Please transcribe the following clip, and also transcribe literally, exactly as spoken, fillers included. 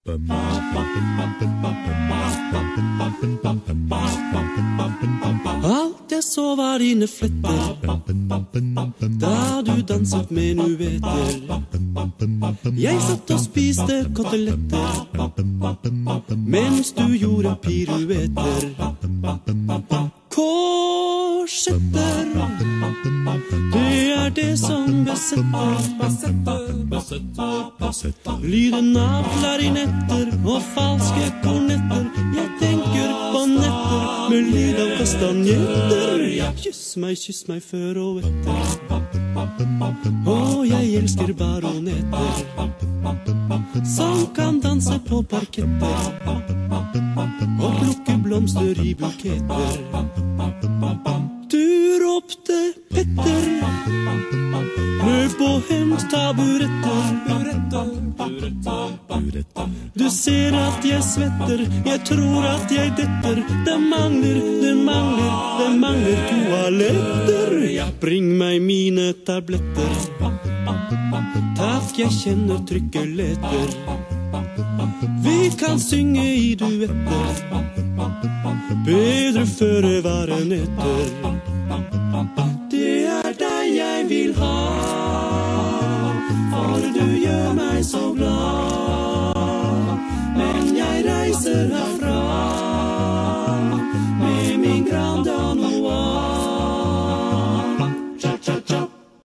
Alt jeg så var dine fletter da du danset menueter. Jeg satt og spiste koteletter mens du gjorde pirueter. Korsetter, det er det som besetter. Lyden av klarinetter og falske kornetter. Jeg tenker på netter med lyd av kastanjetter. Kyss meg, kyss meg før og etter. Og jeg elsker baronetter som kan danse på parketter og plukke blomster i buketter. Du ropte Petter, løp og hent taburetter. Du ser at jeg svetter, jeg tror at jeg detter. Det mangler, det mangler, det mangler toaletter. Bring meg mine tabletter. Takk, jeg kjenner trykkeletter. Vi kan synge i duetter, bedre føre varen etter. Det er deg jeg vil ha, for du gjør meg så glad.